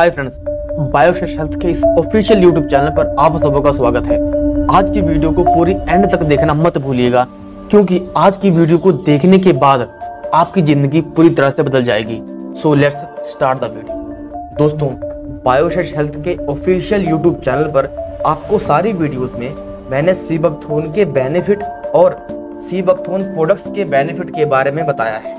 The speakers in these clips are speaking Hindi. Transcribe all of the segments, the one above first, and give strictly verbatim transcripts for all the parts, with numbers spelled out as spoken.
हाय फ्रेंड्स, बायोफ्रेश हेल्थ के इस ऑफिशियल यूट्यूब चैनल पर आप सबों का स्वागत है। आज की वीडियो को पूरी एंड तक देखना मत भूलिएगा, क्योंकि आज की वीडियो को देखने के बाद आपकी जिंदगी पूरी तरह से बदल जाएगी। So let's start the video. दोस्तों, बायोफ्रेश हेल्थ के ऑफिशियल यूट्यूब चैनल पर आपको सारी वीडियोस में मैंने सीबकथोर्न के बेनिफिट और सीबकथोर्न प्रोडक्ट्स के बेनिफिट के बारे में बताया है।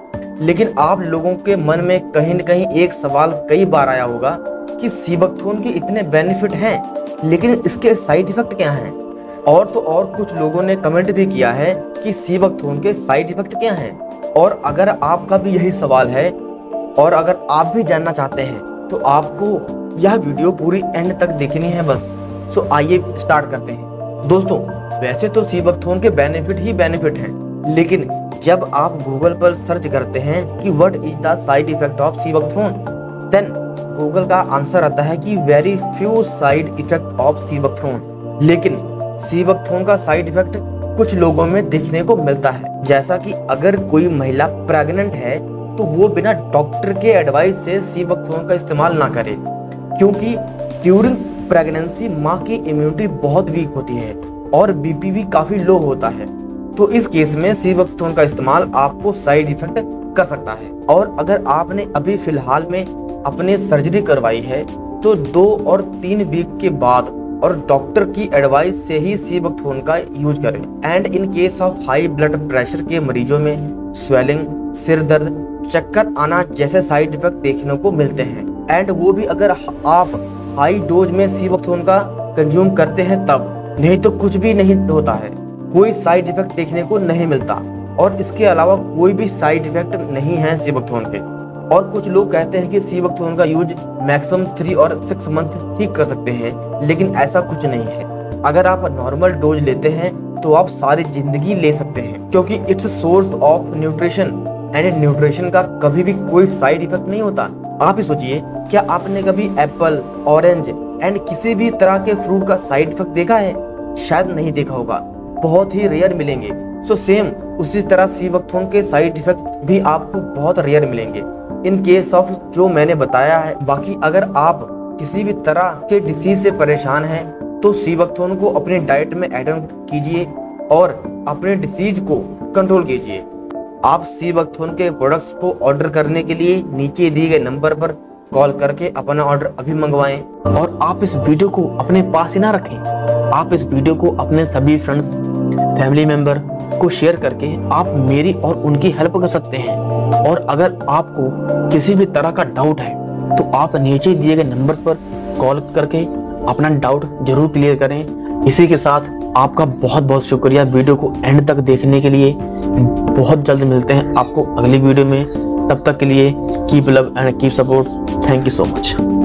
लेकिन आप लोगों के मन में कहीं न कहीं एक सवाल कई बार आया होगा कि सीबकथोर्न के इतने बेनिफिट हैं, लेकिन इसके साइड इफेक्ट क्या हैं? और तो और कुछ लोगों ने कमेंट भी किया है कि सीबकथोर्न के साइड इफेक्ट क्या हैं। और अगर आपका भी यही सवाल है और अगर आप भी जानना चाहते हैं तो आपको यह वीडियो पूरी एंड तक देखनी है बस। सो आइए स्टार्ट करते हैं। दोस्तों, वैसे तो सीबकथोर्न के बेनिफिट ही बेनिफिट हैं, लेकिन जब आप गूगल पर सर्च करते हैं कि what is the side effect of seabuckthorn, then Google का आंसर आता है कि very few side effect of seabuckthorn. लेकिन सीबकथोर्न का साइड इफेक्ट कुछ लोगों में देखने को मिलता है, जैसा कि अगर कोई महिला प्रेग्नेंट है तो वो बिना डॉक्टर के एडवाइस से सीबकथोर्न का इस्तेमाल ना करे, क्योंकि ड्यूरिंग प्रेगनेंसी माँ की इम्यूनिटी बहुत वीक होती है और बीपी भी काफी लो होता है। तो इस केस में सीबकथोर्न का इस्तेमाल आपको साइड इफेक्ट कर सकता है। और अगर आपने अभी फिलहाल में अपने सर्जरी करवाई है तो दो और तीन वीक के बाद और डॉक्टर की एडवाइस से ही सीबकथोर्न का यूज करें। And in case of high blood pressure के मरीजों में स्वेलिंग, सिर दर्द, चक्कर आना जैसे साइड इफेक्ट देखने को मिलते हैं। एंड वो भी अगर आप हाई डोज में सीबकथोर्न का कंज्यूम करते हैं तब, नहीं तो कुछ भी नहीं होता है, कोई साइड इफेक्ट देखने को नहीं मिलता। और इसके अलावा कोई भी साइड इफेक्ट नहीं है सीबकथोर्न के। और कुछ लोग कहते हैं कि सीबकथोर्न का यूज मैक्सिमम थ्री और सिक्स मंथ ही कर सकते हैं, लेकिन ऐसा कुछ नहीं है। अगर आप नॉर्मल डोज लेते हैं तो आप सारी जिंदगी ले सकते हैं, क्योंकि it's source of nutrition and nutrition का कभी भी कोई साइड इफेक्ट नहीं होता। आप ही सोचिए, क्या आपने कभी एप्पल, ऑरेंज एंड किसी भी तरह के फ्रूट का साइड इफेक्ट देखा है? शायद नहीं देखा होगा, बहुत ही रेयर मिलेंगे। सो सेम उसी तरह सीबकथोर्न के साइड इफेक्ट भी आपको बहुत रेयर मिलेंगे इन केस ऑफ जो मैंने बताया है। बाकी अगर आप किसी भी तरह के डिसीज से परेशान हैं तो सीबकथोर्न को अपने डाइट में ऐड ऑन कीजिए और अपने डिसीज को कंट्रोल कीजिए। आप सीबकथोर्न के प्रोडक्ट्स को ऑर्डर करने के लिए नीचे दिए गए नंबर पर कॉल करके अपना ऑर्डर अभी मंगवाएं। और आप इस वीडियो को अपने पास ही ना रखें, आप इस वीडियो को अपने सभी फ्रेंड्स, फैमिली मेंबर को शेयर करके आप मेरी और उनकी हेल्प कर सकते हैं। और अगर आपको किसी भी तरह का डाउट है तो आप नीचे दिए गए नंबर पर कॉल करके अपना डाउट जरूर क्लियर करें। इसी के साथ आपका बहुत बहुत शुक्रिया वीडियो को एंड तक देखने के लिए। बहुत जल्द मिलते हैं आपको अगली वीडियो में। तब तक के लिए keep love and keep support. Thank you so much.